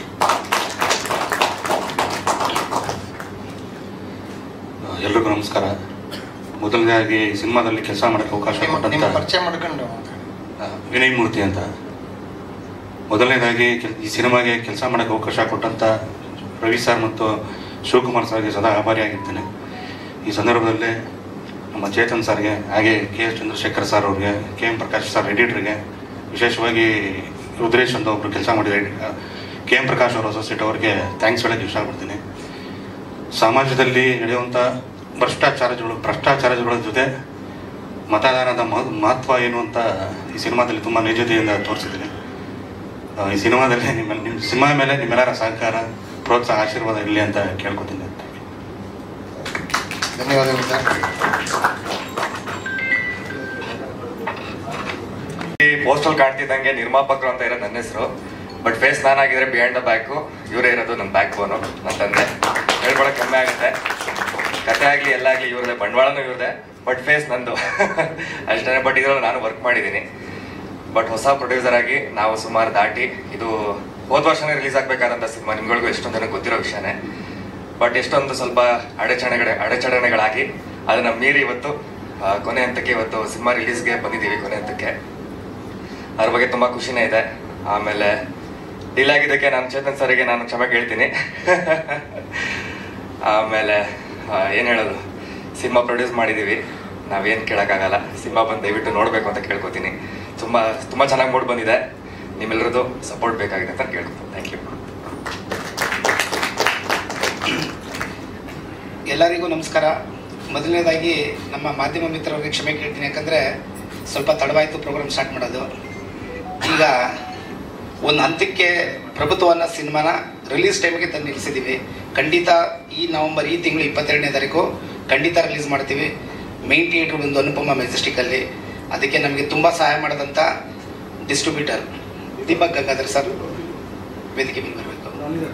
ಎಲ್ರಿಗೂ ನಮಸ್ಕಾರ. ಮೊದಲನೇದಾಗಿ ಸಿನಿಮಾದಲ್ಲಿ ಕೆಲಸ ಮಾಡೋಕ್ಕೆ ಅವಕಾಶ ಕೊಟ್ಟಂತ ಪರಿಚಯ ಮಾಡ್ಕೊಂಡು ವಿನಯ್ ಮೂರ್ತಿ ಅಂತ. ಮೊದಲನೇದಾಗಿ ಈ ಸಿನಿಮಾಗೆ ಕೆಲಸ ಮಾಡೋಕ್ಕೆ ಅವಕಾಶ ಕೊಟ್ಟಂಥ ರವಿ ಸರ್ ಮತ್ತು ಶಿವಕುಮಾರ್ ಸರ್ಗೆ ಸದಾ ಆಭಾರಿಯಾಗಿರ್ತೇನೆ. ಈ ಸಂದರ್ಭದಲ್ಲಿ ನಮ್ಮ ಚೇತನ್ ಸರ್ಗೆ, ಹಾಗೆ ಕೆ ಎಸ್ ಚಂದ್ರಶೇಖರ್ ಸರ್ ಅವ್ರಿಗೆ, ಕೆ ಎಂ ಪ್ರಕಾಶ್ ಸರ್ ಎಡಿಟ್ರಿಗೆ, ವಿಶೇಷವಾಗಿ ರುದ್ರೇಶ್ ಅಂತ ಒಬ್ಬರು ಕೆಲಸ ಮಾಡಿದ ಕೆ ಎಂ ಪ್ರಕಾಶ್ ಅವರ ಅಸೋಸಿಯೇಟ್ ಅವ್ರಿಗೆ ಥ್ಯಾಂಕ್ಸ್ ಹೇಳೋಕ್ಕೆ ಇಷ್ಟಪಡ್ತೀನಿ. ಸಮಾಜದಲ್ಲಿ ನಡೆಯುವಂಥ ಭ್ರಷ್ಟಾಚಾರಗಳು ಭ್ರಷ್ಟಾಚಾರಗಳ ಜೊತೆ ಮತದಾನದ ಮಹತ್ವ ಏನು ಅಂತ ಈ ಸಿನಿಮಾದಲ್ಲಿ ತುಂಬ ನಿಜತೆಯಿಂದ ತೋರಿಸಿದ್ದೀನಿ. ಈ ಸಿನಿಮಾದಲ್ಲಿ ನಿಮ್ಮ ನಿಮ್ಮ ಸಿನಿಮಾ ಮೇಲೆ ನಿಮ್ಮೆಲ್ಲರ ಸಹಕಾರ, ಪ್ರೋತ್ಸಾಹ, ಆಶೀರ್ವಾದ ಇರಲಿ ಅಂತ ಕೇಳ್ಕೊತೀನಿ. ಧನ್ಯವಾದಗಳು ಸರ್. ಈ ಪೋಸ್ಟಲ್ ಕಾಣ್ತಿದ್ದಂಗೆ ನಿರ್ಮಾಪಕರು ಅಂತ ಇರೋದು ನನ್ನ ಹೆಸರು. ಬಟ್ ಫೇಸ್ ನಾನಾಗಿದ್ರೆ ಬಿಹೈಂಡ್ ದ ಬ್ಯಾಕು, ಇವರೇ ಇರೋದು ನನ್ನ ಬ್ಯಾಕ್ ಬೋನು, ನನ್ನ ತಂದೆ. ಹೇಳ್ಕೊಳಕ್ಕೆ ಕಮ್ಮಿ ಆಗುತ್ತೆ. ಕತೆ ಆಗಲಿ ಎಲ್ಲ ಆಗಲಿ ಇವ್ರದೇ, ಬಂಡವಾಳನೂ ಇವ್ರದೇ, ಬಟ್ ಫೇಸ್ ನಂದು ಅಷ್ಟೇ. ಬಟ್ ಇದರಲ್ಲಿ ನಾನು ವರ್ಕ್ ಮಾಡಿದ್ದೀನಿ. ಬಟ್ ಹೊಸ ಪ್ರೊಡ್ಯೂಸರ್ ಆಗಿ ನಾವು ಸುಮಾರು ದಾಟಿ, ಇದು ಹೋದ ವರ್ಷನೇ ರಿಲೀಸ್ ಆಗಬೇಕಾದಂಥ ಸಿನಿಮಾ, ನಿಮ್ಗಳಿಗೂ ಎಷ್ಟೊಂದು ಜನಕ್ಕೆ ಗೊತ್ತಿರೋ ವಿಷಯನೇ. ಬಟ್ ಎಷ್ಟೊಂದು ಸ್ವಲ್ಪ ಅಡೆಚಣೆಗಳ ಅಡೆಚಣೆಗಳಾಗಿ ಅದನ್ನು ಮೀರಿ ಇವತ್ತು ಕೊನೆ ಹಂತಕ್ಕೆ ಇವತ್ತು ಸಿನಿಮಾ ರಿಲೀಸ್ಗೆ ಬಂದಿದ್ದೀವಿ. ಕೊನೆ ಹಂತಕ್ಕೆ ಅದ್ರ ಬಗ್ಗೆ ತುಂಬ ಖುಷಿನೇ ಇದೆ. ಆಮೇಲೆ ಡಿಲೇ ಆಗಿದ್ದಕ್ಕೆ ನಾನು ಚೇತನ್ ಸರಿಗೆ ನಾನು ಕ್ಷಮೆ ಕೇಳ್ತೀನಿ. ಆಮೇಲೆ ಏನು ಹೇಳೋದು, ಸಿನಿಮಾ ಪ್ರೊಡ್ಯೂಸ್ ಮಾಡಿದ್ದೀವಿ, ನಾವೇನು ಕೇಳೋಕ್ಕಾಗಲ್ಲ. ಸಿನಿಮಾ ಬಂದು ದಯವಿಟ್ಟು ನೋಡಬೇಕು ಅಂತ ಕೇಳ್ಕೊತೀನಿ. ತುಂಬ ತುಂಬ ಚೆನ್ನಾಗಿ ಮೂಡ್ ಬಂದಿದೆ. ನಿಮ್ಮೆಲ್ಲರದ್ದು ಸಪೋರ್ಟ್ ಬೇಕಾಗಿದೆ ಅಂತ ಕೇಳ್ಕೊತೀನಿ. Thank you. ಎಲ್ಲರಿಗೂ ನಮಸ್ಕಾರ. ಮೊದಲನೇದಾಗಿ ನಮ್ಮ ಮಾಧ್ಯಮ ಮಿತ್ರರಿಗೆ ಕ್ಷಮೆ ಕೇಳ್ತೀನಿ, ಯಾಕಂದರೆ ಸ್ವಲ್ಪ ತಡವಾಯಿತು ಪ್ರೋಗ್ರಾಮ್ ಸ್ಟಾರ್ಟ್ ಮಾಡೋದು. ಈಗ ಒಂದು ಹಂತಕ್ಕೆ ಪ್ರಭುತ್ವ ಅನ್ನೋ ಸಿನಿಮಾನ ರಿಲೀಸ್ ಟೈಮಿಗೆ ತಂದು ನಿಲ್ಲಿಸಿದ್ದೀವಿ. ಖಂಡಿತ ಈ ನವಂಬರ್ ಈ ತಿಂಗಳು ಇಪ್ಪತ್ತೆರಡನೇ ತಾರೀಕು ಖಂಡಿತ ರಿಲೀಸ್ ಮಾಡ್ತೀವಿ. ಮೈನ್ ಥಿಯೇಟ್ರ್ ಬಂದು ಅನುಪಮ ಮೆಜೆಸ್ಟಿಕಲ್ಲಿ. ಅದಕ್ಕೆ ನಮಗೆ ತುಂಬ ಸಹಾಯ ಮಾಡಿದಂಥ ಡಿಸ್ಟ್ರಿಬ್ಯೂಟರ್ ದೀಪಕ್ ಗಂಗಾಧರ್ ಸರ್ ವೇದಿಕೆ ಮೇಲೆ ಬರಬೇಕು.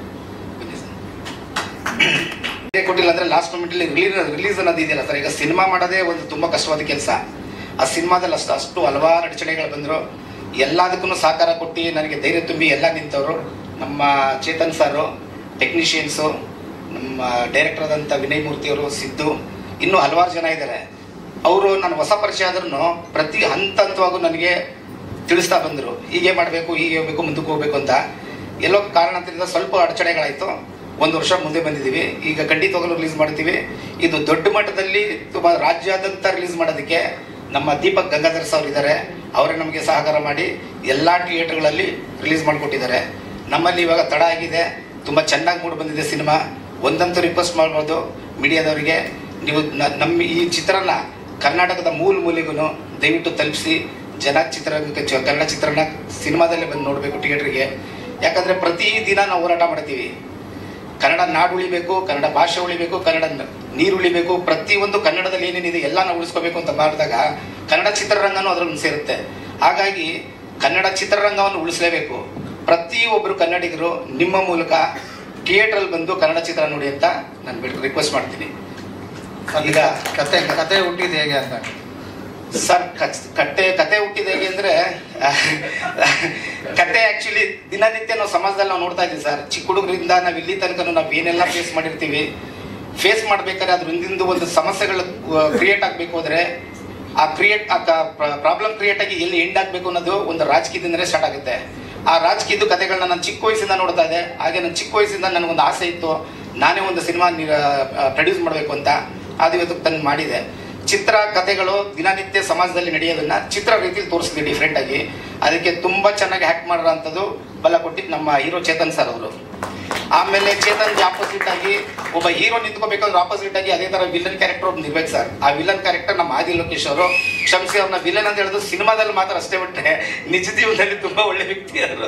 ಕೊಟ್ಟಿಲ್ಲ ಅಂದರೆ ಲಾಸ್ಟ್ ಮೂಮೆಂಟಲ್ಲಿ ರಿಲೀಸ್ ರಿಲೀಸ್ ಅನ್ನೋದು ಇದೆಯಲ್ಲ ಸರ್, ಈಗ ಸಿನಿಮಾ ಮಾಡೋದೇ ಒಂದು ತುಂಬ ಕಷ್ಟವಾದ ಕೆಲಸ. ಆ ಸಿನಿಮಾದಲ್ಲಿ ಅಷ್ಟು ಅಷ್ಟು ಹಲವಾರು ಅಡಚಣೆಗಳು ಬಂದರು. ಎಲ್ಲದಕ್ಕೂ ಸಹಕಾರ ಕೊಟ್ಟು ನನಗೆ ಧೈರ್ಯ ತುಂಬಿ ಎಲ್ಲ ನಿಂತವರು ನಮ್ಮ ಚೇತನ್ ಸಾರು, ಟೆಕ್ನಿಷಿಯನ್ಸು, ನಮ್ಮ ಡೈರೆಕ್ಟರ್ ಆದಂಥ ವಿನಯ್ ಮೂರ್ತಿಯವರು, ಸಿದ್ದು, ಇನ್ನೂ ಹಲವಾರು ಜನ ಇದ್ದಾರೆ. ಅವರು ನಾನು ಹೊಸ ಪರಿಚಯ ಆದ್ರೂ ಪ್ರತಿ ಹಂತ ಹಂತವಾಗೂ ನನಗೆ ತಿಳಿಸ್ತಾ ಬಂದರು, ಹೀಗೆ ಮಾಡಬೇಕು, ಹೀಗೆ ಹೋಗ್ಬೇಕು, ಮುಂದಕ್ಕೆ ಹೋಗ್ಬೇಕು ಅಂತ. ಎಲ್ಲೋ ಕಾರಣದಿಂದ ಸ್ವಲ್ಪ ಅಡಚಣೆಗಳಾಯಿತು. ಒಂದು ವರ್ಷ ಮುಂದೆ ಬಂದಿದ್ದೀವಿ. ಈಗ ಖಂಡಿತವಾಗಲೂ ರಿಲೀಸ್ ಮಾಡ್ತೀವಿ. ಇದು ದೊಡ್ಡ ಮಟ್ಟದಲ್ಲಿ ತುಂಬ ರಾಜ್ಯಾದ್ಯಂತ ರಿಲೀಸ್ ಮಾಡೋದಕ್ಕೆ ನಮ್ಮ ದೀಪಕ್ ಗಂಗಾಧರ್ ಸರ್ ಇದ್ದಾರೆ. ಅವರೇ ನಮಗೆ ಸಹಕಾರ ಮಾಡಿ ಎಲ್ಲ ಥಿಯೇಟರ್ಗಳಲ್ಲಿ ರಿಲೀಸ್ ಮಾಡಿಕೊಟ್ಟಿದ್ದಾರೆ. ನಮ್ಮಲ್ಲಿ ಇವಾಗ ತಡ ಆಗಿದೆ, ತುಂಬ ಚೆನ್ನಾಗಿ ಮೂಡಿ ಬಂದಿದೆ ಸಿನಿಮಾ. ಒಂದಂತೂ ರಿಕ್ವೆಸ್ಟ್ ಮಾಡ್ಬೋದು ಮೀಡಿಯಾದವರಿಗೆ, ನೀವು ನಮ್ಮ ಈ ಚಿತ್ರನ ಕರ್ನಾಟಕದ ಮೂಲ ಮೂಲೆಗೂ ದಯವಿಟ್ಟು ತಲುಪಿಸಿ. ಜನ ಚಿತ್ರರಂಗಕ್ಕೆ ಕನ್ನಡ ಚಿತ್ರನ ಸಿನಿಮಾದಲ್ಲೇ ಬಂದು ನೋಡಬೇಕು ಥಿಯೇಟ್ರಿಗೆ. ಯಾಕಂದರೆ ಪ್ರತಿದಿನ ನಾವು ಹೋರಾಟ ಮಾಡ್ತೀವಿ. ಕನ್ನಡ ನಾಡು ಉಳಿಬೇಕು, ಕನ್ನಡ ಭಾಷೆ ಉಳಿಬೇಕು, ಕನ್ನಡ ನೀರು ಉಳಿಬೇಕು, ಪ್ರತಿಯೊಂದು ಕನ್ನಡದಲ್ಲಿ ಏನೇನಿದೆ ಎಲ್ಲ ನಾವು ಉಳಿಸ್ಕೋಬೇಕು ಅಂತ ಮಾಡಿದಾಗ ಕನ್ನಡ ಚಿತ್ರರಂಗನೂ ಅದರಲ್ಲಿ ಸೇರುತ್ತೆ. ಹಾಗಾಗಿ ಕನ್ನಡ ಚಿತ್ರರಂಗವನ್ನು ಉಳಿಸಲೇಬೇಕು. ಪ್ರತಿಯೊಬ್ಬರು ಕನ್ನಡಿಗರು ನಿಮ್ಮ ಮೂಲಕ ಥಿಯೇಟ್ರಲ್ಲಿ ಬಂದು ಕನ್ನಡ ಚಿತ್ರ ನೋಡಿ ಅಂತ ನಾನು ರಿಕ್ವೆಸ್ಟ್ ಮಾಡ್ತೀನಿ. ಈಗ ಕತೆ ಕತೆ ಹುಟ್ಟಿದ ಹೇಗೆ ಅಂತ ಸರ್, ಕತೆ ಕತೆ ಹುಟ್ಟಿದ ಹೇಗೆ ಅಂದರೆ ಕತೆ ಆ್ಯಕ್ಚುಲಿ ದಿನನಿತ್ಯ ನಾವು ಸಮಾಜದಲ್ಲಿ ನಾವು ನೋಡ್ತಾ ಇದ್ದೀವಿ ಸರ್. ಚಿಕ್ಕ ಹುಡುಗರಿಂದ ನಾವು ಇಲ್ಲಿ ತನಕ ನಾವು ಏನೆಲ್ಲ ಫೇಸ್ ಮಾಡಿರ್ತೀವಿ. ಫೇಸ್ ಮಾಡ್ಬೇಕಾದ್ರೆ ಅದ್ರ ಹಿಂದಿಂದ ಒಂದು ಸಮಸ್ಯೆಗಳು ಕ್ರಿಯೇಟ್ ಆಗಬೇಕು ಅಂದರೆ ಆ ಕ್ರಿಯೇಟ್ ಆ ಪ್ರಾಬ್ಲಮ್ ಕ್ರಿಯೇಟ್ ಆಗಿ ಎಲ್ಲಿ ಎಂಡ್ ಆಗಬೇಕು ಅನ್ನೋದು ಒಂದು ರಾಜಕೀಯದಿಂದಲೇ ಸ್ಟಾರ್ಟ್ ಆಗುತ್ತೆ. ಆ ರಾಜಕೀಯದ ಕಥೆಗಳನ್ನ ನಾನು ಚಿಕ್ಕ ವಯಸ್ಸಿಂದ ನೋಡ್ತಾ ಇದ್ದೆ. ಹಾಗೆ ನಾನು ಚಿಕ್ಕ ವಯಸ್ಸಿಂದ ನನಗೊಂದು ಆಸೆ ಇತ್ತು, ನಾನೇ ಒಂದು ಸಿನಿಮಾ ಪ್ರೊಡ್ಯೂಸ್ ಮಾಡಬೇಕು ಅಂತ. ಅದು ಇವತ್ತು ತಂದು ಮಾಡಿದೆ. ಚಿತ್ರ ಕಥೆಗಳು ದಿನನಿತ್ಯ ಸಮಾಜದಲ್ಲಿ ನಡೆಯೋದನ್ನ ಚಿತ್ರ ರೀತಿಯಲ್ಲಿ ತೋರಿಸಿದ್ವಿ ಡಿಫ್ರೆಂಟ್ ಆಗಿ. ಅದಕ್ಕೆ ತುಂಬ ಚೆನ್ನಾಗಿ ಹ್ಯಾಕ್ಟ್ ಮಾಡಿರೋ ಅಂಥದ್ದು ಬಲ ಕೊಟ್ಟಿದ್ದು ನಮ್ಮ ಹೀರೋ ಚೇತನ್ ಸರ್ ಅವರು. ಆಮೇಲೆ ಚೇತನ್ ಆಪೋಸಿಟ್ ಆಗಿ ಒಬ್ಬ ಹೀರೋ ನಿಂತ್ಕೋಬೇಕಂದ್ರೆ ಆಪೋಸಿಟ್ ಆಗಿ ಅದೇ ಥರ ವಿಲನ್ ಕ್ಯಾರೆಕ್ಟರ್ ಒಬ್ಬ ಇರ್ಬೇಕು ಸರ್. ಆ ವಿಲನ್ ಕ್ಯಾರೆಕ್ಟರ್ ನಮ್ಮ ಆದಿ ಲೋಕೇಶ್ ಅವರು. ಕ್ಷಮಿಸಿ, ಅವ್ರನ್ನ ವಿಲನ್ ಅಂತ ಹೇಳಿದ್ರು ಸಿನಿಮಾದಲ್ಲಿ ಮಾತ್ರ ಅಷ್ಟೇ ಬಿಟ್ಟರೆ ನಿಜ ಜೀವನದಲ್ಲಿ ತುಂಬ ಒಳ್ಳೆ ವ್ಯಕ್ತಿ ಅವರು.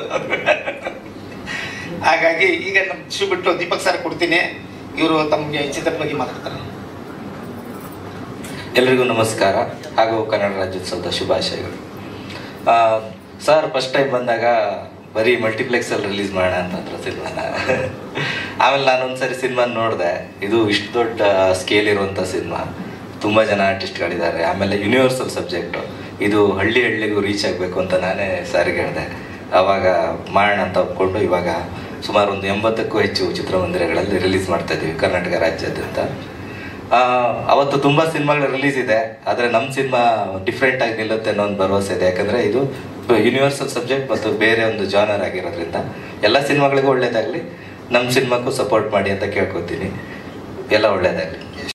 ಹಾಗಾಗಿ ಈಗ ನಮ್ಮ ಶು ಬಿಟ್ಟು ದೀಪಕ್ ಸರ್ ಕೊಡ್ತೀನಿ. ಇವರು ತಮಗೆ ಚಿತ್ರದ ಬಗ್ಗೆ ಮಾತಾಡ್ತಾರೆ. ಎಲ್ರಿಗೂ ನಮಸ್ಕಾರ ಹಾಗೂ ಕನ್ನಡ ರಾಜ್ಯೋತ್ಸವದ ಶುಭಾಶಯಗಳು. ಸರ್ ಫಸ್ಟ್ ಟೈಮ್ ಬಂದಾಗ ಬರೀ ಮಲ್ಟಿಪ್ಲೆಕ್ಸಲ್ಲಿ ರಿಲೀಸ್ ಮಾಡೋಣ ಅಂತಂದ್ರೆ ಸಿನಿಮಾನ. ಆಮೇಲೆ ನಾನೊಂದ್ಸರಿ ಸಿನಿಮಾ ನೋಡಿದೆ. ಇದು ಇಷ್ಟು ದೊಡ್ಡ ಸ್ಕೇಲ್ ಇರುವಂಥ ಸಿನಿಮಾ, ತುಂಬ ಜನ ಆರ್ಟಿಸ್ಟ್ಗಳಿದ್ದಾರೆ, ಆಮೇಲೆ ಯೂನಿವರ್ಸಲ್ ಸಬ್ಜೆಕ್ಟು, ಇದು ಹಳ್ಳಿ ಹಳ್ಳಿಗೂ ರೀಚ್ ಆಗಬೇಕು ಅಂತ ನಾನೇ ಸಾರಿಗೆ ಹೇಳಿದೆ. ಆವಾಗ ಮಾಡೋಣ ಅಂತ ಒಪ್ಕೊಂಡು ಇವಾಗ ಸುಮಾರು ಒಂದು ಎಂಬತ್ತಕ್ಕೂ ಹೆಚ್ಚು ಚಿತ್ರಮಂದಿರಗಳಲ್ಲಿ ರಿಲೀಸ್ ಮಾಡ್ತಾ ಇದ್ದೀವಿ ಕರ್ನಾಟಕ ರಾಜ್ಯಾದ್ಯಂತ. ಅವತ್ತು ತುಂಬ ಸಿನಿಮಾಗಳು ರಿಲೀಸ್ ಇದೆ, ಆದರೆ ನಮ್ಮ ಸಿನಿಮಾ ಡಿಫ್ರೆಂಟ್ ಆಗಿ ನಿಲ್ಲುತ್ತೆ ಅನ್ನೋ ಒಂದು ಭರವಸೆ ಇದೆ. ಯಾಕಂದರೆ ಇದು ಯೂನಿವರ್ಸಲ್ ಸಬ್ಜೆಕ್ಟ್ ಮತ್ತು ಬೇರೆ ಒಂದು ಜಾನರ್ ಆಗಿರೋದ್ರಿಂದ ಎಲ್ಲ ಸಿನಿಮಾಗಳಿಗೂ ಒಳ್ಳೇದಾಗಲಿ, ನಮ್ಮ ಸಿನಿಮಾಕ್ಕೂ ಸಪೋರ್ಟ್ ಮಾಡಿ ಅಂತ ಕೇಳ್ಕೊತೀನಿ. ಎಲ್ಲ ಒಳ್ಳೇದಾಗಲಿ.